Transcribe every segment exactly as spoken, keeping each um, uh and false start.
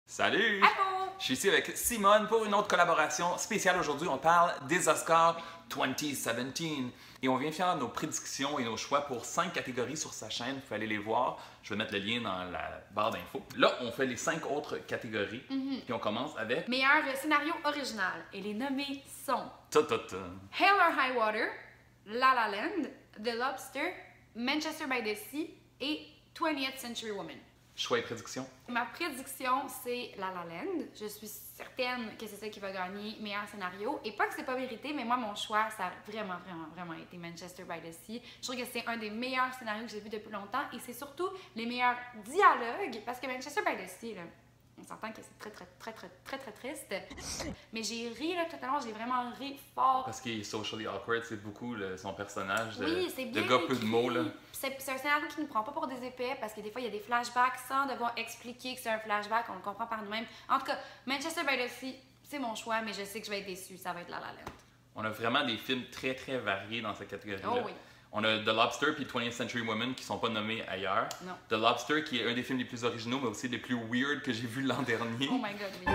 Salut! Allô! Je suis ici avec Simone pour une autre collaboration spéciale. Aujourd'hui, on parle des Oscars vingt dix-sept et on vient faire nos prédictions et nos choix pour cinq catégories sur sa chaîne. Vous pouvez aller les voir. Je vais mettre le lien dans la barre d'infos. Là, on fait les cinq autres catégories. Mm-hmm. Puis on commence avec... Meilleur scénario original. Et les nommés sont... Ta -ta -ta. Hell or High Water, La La Land, The Lobster, Manchester by the Sea et twentieth Century Woman. Choix et prédiction? Ma prédiction, c'est La La Land. Je suis certaine que c'est ça qui va gagner meilleur scénario. Et pas que c'est pas mérité, mais moi, mon choix, ça a vraiment, vraiment, vraiment été Manchester by the Sea. Je trouve que c'est un des meilleurs scénarios que j'ai vu depuis longtemps. Et c'est surtout les meilleurs dialogues. Parce que Manchester by the Sea, là, on s'entend que c'est très, très, très, très, très, très triste. Mais j'ai ri, là, tout à l'heure, j'ai vraiment ri fort. Parce qu'il est socially awkward, c'est beaucoup le, son personnage. De, oui, c'est bien de gars peu de mots, là. C'est un scénario qui ne prend pas pour des épais parce que des fois, il y a des flashbacks sans devoir expliquer que c'est un flashback, on le comprend par nous-mêmes. En tout cas, Manchester by the Sea, c'est mon choix, mais je sais que je vais être déçue, ça va être La La Land. On a vraiment des films très, très variés dans cette catégorie-là. Oh oui. On a The Lobster puis twentieth Century Woman qui sont pas nommés ailleurs. Non. The Lobster qui est un des films les plus originaux, mais aussi les plus weird que j'ai vu l'an dernier. Oh my god, oui.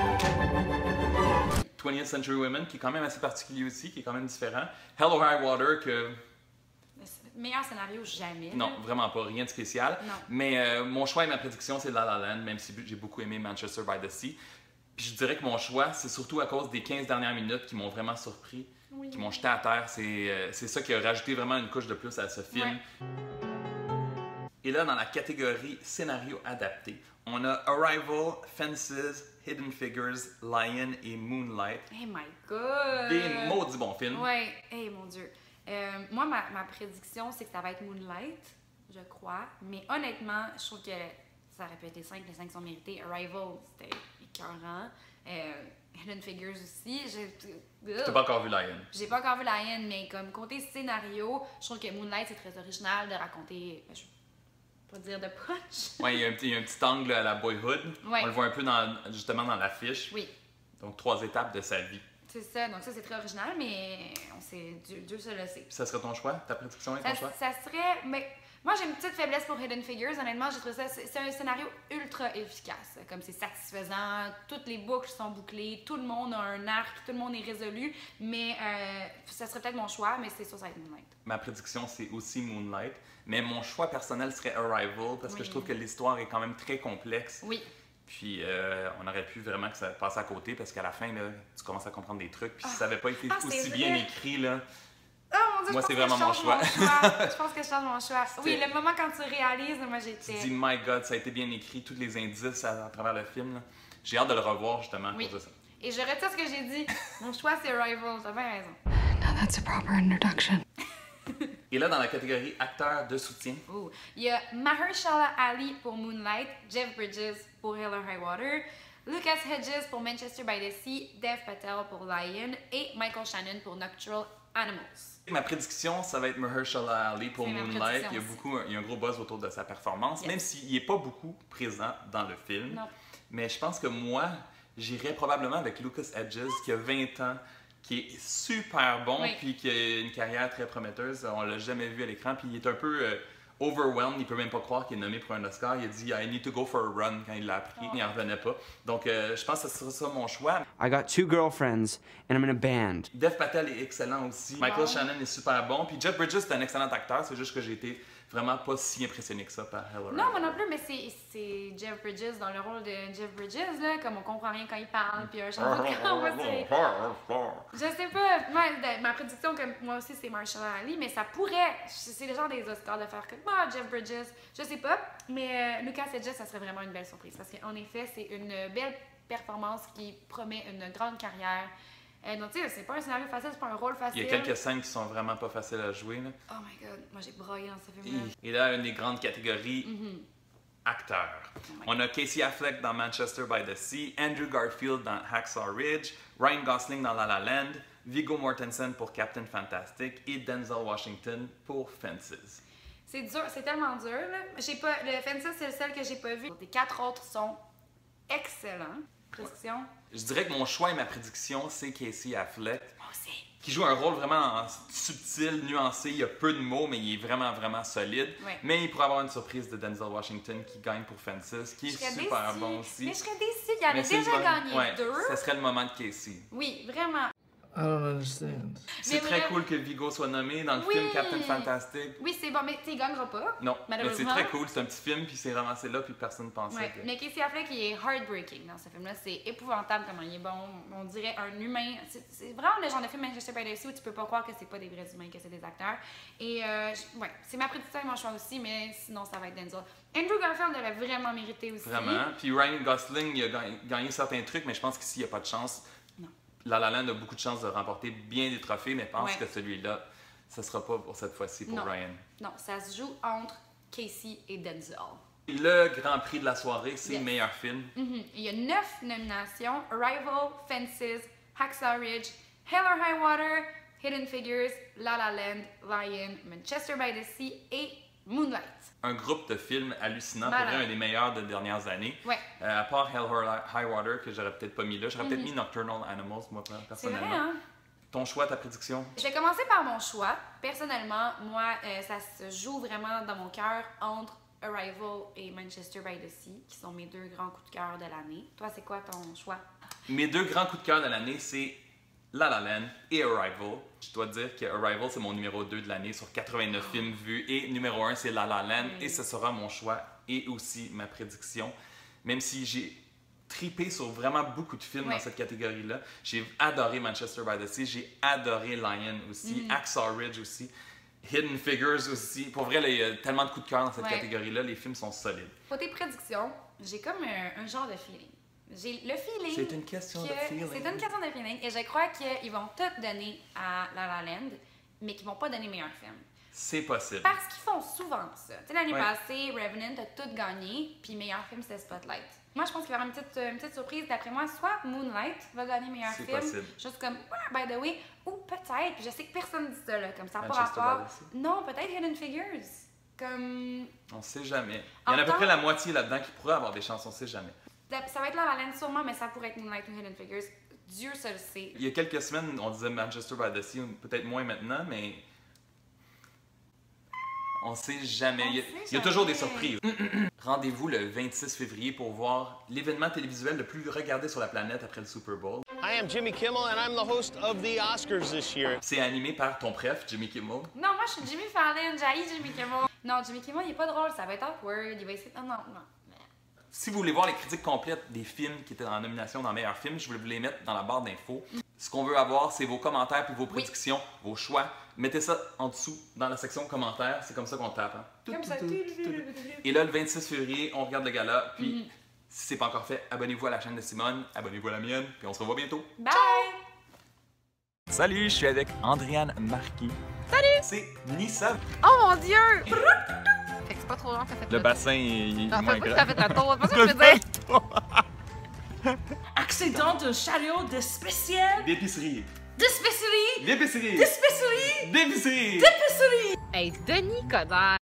twentieth Century Woman qui est quand même assez particulier aussi, qui est quand même différent. Hell or High Water que... Meilleur scénario jamais. Non, là. vraiment pas, rien de spécial. Non. Mais euh, mon choix et ma prédiction, c'est La La Land, même si j'ai beaucoup aimé Manchester by the Sea. Puis je dirais que mon choix, c'est surtout à cause des quinze dernières minutes qui m'ont vraiment surpris, oui. qui m'ont jeté à terre. C'est euh, ça qui a rajouté vraiment une couche de plus à ce film. Ouais. Et là, dans la catégorie scénario adapté, on a Arrival, Fences, Hidden Figures, Lion et Moonlight. Oh my god! Des maudits bons films. Ouais, hey mon dieu. Euh, moi, ma, ma prédiction, c'est que ça va être Moonlight, je crois. Mais honnêtement, je trouve que ça aurait pu être les cinq. Les cinq sont mérités. Arrival, c'était écœurant. Euh, Hidden Figures aussi. T'as pas encore vu Lion? J'ai pas encore vu Lion, mais comme côté scénario, je trouve que Moonlight, c'est très original de raconter... Je vais pas dire de punch. Ouais, il y, a un petit, il y a un petit angle à la Boyhood. Ouais. On le voit un peu dans, justement dans l'affiche. Oui. Donc, trois étapes de sa vie. C'est ça, donc ça c'est très original, mais on sait, Dieu, Dieu se le sait. Puis ça serait ton choix? Ta prédiction est ton Ça, choix? ça serait, mais moi j'ai une petite faiblesse pour Hidden Figures, honnêtement, j'ai trouvé ça, c'est un scénario ultra efficace, comme c'est satisfaisant, toutes les boucles sont bouclées, tout le monde a un arc, tout le monde est résolu, mais euh, ça serait peut-être mon choix, mais c'est sûr ça va être Moonlight. Ma prédiction c'est aussi Moonlight, mais mon choix personnel serait Arrival, parce oui. que je trouve que l'histoire est quand même très complexe. Oui. Puis euh, on aurait pu vraiment que ça passe à côté parce qu'à la fin, là, tu commences à comprendre des trucs. Puis si ça n'avait pas été ah, aussi vrai. bien écrit, là, oh, mon Dieu, moi c'est vraiment mon choix. choix. Je pense que je change mon choix. Oui, le moment quand tu réalises, moi Tu j'étais... dis, my God, ça a été bien écrit, tous les indices à, à travers le film. J'ai hâte de le revoir justement oui. à cause de ça. Et je retire ce que j'ai dit. Mon choix c'est Arrival, t'as bien raison. Now that's a proper introduction. Et là, dans la catégorie acteur de soutien, Ooh. Il y a Mahershala Ali pour Moonlight, Jeff Bridges pour Hell or High Water, Lucas Hedges pour Manchester by the Sea, Dev Patel pour Lion et Michael Shannon pour Nocturnal Animals. ma prédiction, ça va être Mahershala Ali pour Moonlight. Il y a aussi. beaucoup, il y a un gros buzz autour de sa performance, yes. même s'il n'est pas beaucoup présent dans le film. Non. Mais je pense que moi, j'irais probablement avec Lucas Hedges, qui a vingt ans, qui est super bon, oui. puis qui a une carrière très prometteuse. On l'a jamais vu à l'écran, puis il est un peu euh, overwhelmed. Il peut même pas croire qu'il est nommé pour un Oscar. Il a dit « I need to go for a run » quand il l'a appris. Oh. Il n'en revenait pas. Donc, euh, je pense que ce sera ça mon choix. I got two girlfriends and I'm in a band. Dev Patel est excellent aussi. Michael wow. Shannon est super bon. Puis Jeff Bridges, c'est un excellent acteur. C'est juste que j'ai été vraiment pas si impressionné que ça par Hell or High Water. Non, moi non plus, mais c'est Jeff Bridges dans le rôle de Jeff Bridges, là, comme on comprend rien quand il parle, puis un changement de camp. Je sais pas, moi, ma prédiction, comme moi aussi, c'est Mahershala Ali, mais ça pourrait, c'est le genre des Oscars de faire comme ah, Jeff Bridges, je sais pas, mais euh, Lucas Hedges, ça serait vraiment une belle surprise, parce qu'en effet, c'est une belle performance qui promet une grande carrière. Euh, donc, tu sais, c'est pas un scénario facile, c'est pas un rôle facile. Il y a quelques scènes qui sont vraiment pas faciles à jouer. Là. Oh my god, moi j'ai broyé dans ce film-là. Et là, une des grandes catégories, mm-hmm. acteurs. Oh On a Casey Affleck dans Manchester by the Sea, Andrew Garfield dans Hacksaw Ridge, Ryan Gosling dans La La Land, Viggo Mortensen pour Captain Fantastic et Denzel Washington pour Fences. C'est dur, c'est tellement dur. Là. J'ai pas, le Fences, c'est le seul que j'ai pas vu. Les quatre autres sont excellents. Prédiction? Je dirais que mon choix et ma prédiction, c'est Casey Affleck. Moi aussi. qui joue un rôle vraiment subtil, nuancé. Il y a peu de mots, mais il est vraiment, vraiment solide. Ouais. Mais il pourrait avoir une surprise de Denzel Washington qui gagne pour Fences, qui est super déçue. bon aussi. Mais je serais déçue, il avait Mais c'est déjà le bon- gagné ouais, deux. Ça serait le moment de Casey. Oui, vraiment. I don't understand. C'est Mais très vrai- cool que Viggo soit nommé dans le Oui. film Captain Fantastic. Oui, c'est bon, mais tu sais, il gagnera pas. Non, mais c'est Malheureusement. très cool. C'est un petit film, puis c'est ramassé là, puis personne ne pensait Ouais. que... Mais Casey Affleck, il est heartbreaking dans ce film-là. C'est épouvantable comment il est bon. On dirait un humain. C'est c'est vraiment le genre de film Manchester by the Sea où tu peux pas croire que c'est pas des vrais humains, que c'est des acteurs. Et euh, je- ouais, c'est ma prédiction et mon choix aussi, mais sinon ça va être Denzel. Andrew Garfield l'avait vraiment mérité aussi. Vraiment. Puis Ryan Gosling, il a gagné, gagné certains trucs, mais je pense qu'ici, il n'y a pas de chance. Non. La La Land a beaucoup de chances de remporter bien des trophées, mais je pense Ouais. que celui-là, ce ne sera pas pour cette fois-ci pour Non. Ryan. Non, ça se joue entre Casey et Denzel. Le grand prix de la soirée, c'est Yes. meilleur film. Mhm. Il y a neuf nominations: Arrival, Fences, Hacksaw Ridge, Hell or High Water, Hidden Figures, La La Land, Lion, Manchester by the Sea et Moonlight. Un groupe de films hallucinant, Malade. pour vrai, un des meilleurs de dernières années. Ouais. Euh, à part Hell or High Water, que j'aurais peut-être pas mis là. J'aurais peut-être mis Nocturnal Animals, moi, C'est personnellement. vrai, hein? Ton choix, ta prédiction? Je vais commencer par mon choix. Personnellement, moi, euh, ça se joue vraiment dans mon cœur entre Arrival et Manchester by the Sea, qui sont mes deux grands coups de cœur de l'année. Toi, c'est quoi ton choix? Mes deux grands coups de cœur de l'année, c'est La La Land et Arrival. Je dois dire que Arrival, c'est mon numéro deux de l'année sur quatre-vingt-neuf films vus. Et numéro un, c'est La La Land. Oui. Et ce sera mon choix et aussi ma prédiction. Même si j'ai tripé sur vraiment beaucoup de films Ouais. dans cette catégorie-là. J'ai adoré Manchester by the Sea. J'ai adoré Lion aussi. Hacksaw Ridge aussi. Hidden Figures aussi. Pour vrai, là, il y a tellement de coups de cœur dans cette Ouais. catégorie-là. Les films sont solides. Côté prédiction, j'ai comme un, un genre de feeling. J'ai le feeling. C'est une question de que- feeling. C'est une question de feeling. Et je crois qu'ils vont tout donner à La La Land, mais qu'ils vont pas donner meilleur film. C'est possible. Parce qu'ils font souvent ça. Tu sais, l'année Ouais. passée, Revenant a tout gagné, puis meilleur film, c'était Spotlight. Moi, je pense qu'il va y avoir une petite, une petite surprise. D'après moi, soit Moonlight va gagner meilleur C'est film, possible. juste comme, by the way, ou peut-être, puis je sais que personne dit ça, là, comme ça, par Manchester by rapport. the Sea. Non, peut-être Hidden Figures. Comme. On sait jamais. Il y En en a à peu temps- près la moitié là-dedans qui pourrait avoir des chances, on sait jamais. Ça va être La La Land sûrement, mais ça pourrait être Moonlight ou Hidden Figures. Dieu seul le sait. Il y a quelques semaines, on disait Manchester by the Sea, peut-être moins maintenant, mais on sait jamais. On il y a, sait il y a toujours des jamais. surprises. Rendez-vous le vingt-six février pour voir l'événement télévisuel le plus regardé sur la planète après le Super Bowl. I am Jimmy Kimmel, and I'm the host of the Oscars this year. C'est animé par ton préf, Jimmy Kimmel. Non, moi, je suis Jimmy Fallon, j'haïs Jimmy Kimmel. Non, Jimmy Kimmel, il est pas drôle, ça va être awkward, il va essayer. Non, non, non. Si vous voulez voir les critiques complètes des films qui étaient en nomination dans meilleur film, je vais vous les mettre dans la barre d'infos. Ce qu'on veut avoir, c'est vos commentaires puis vos prédictions, vos choix. Mettez ça en dessous dans la section commentaires, c'est comme ça qu'on tape. Hein. Comme ça. Et là, le vingt-six février, on regarde le gala, puis si c'est pas encore fait, abonnez-vous à la chaîne de Simone, abonnez-vous à la mienne, puis on se revoit bientôt. Bye! Salut, je suis avec Andréane Marquis. Salut! C'est Nissa. Oh mon dieu! Fait que c'est pas trop long que ça fait Le bassin est Non, moins fait pas que grand. ça fait un tour, c'est pas ça que je veux dire. Accident d'un chariot de spécial. D'épicerie. D'épicerie. D'épicerie. D'épicerie. D'épicerie. D'épicerie. Hey, Denis Coderre!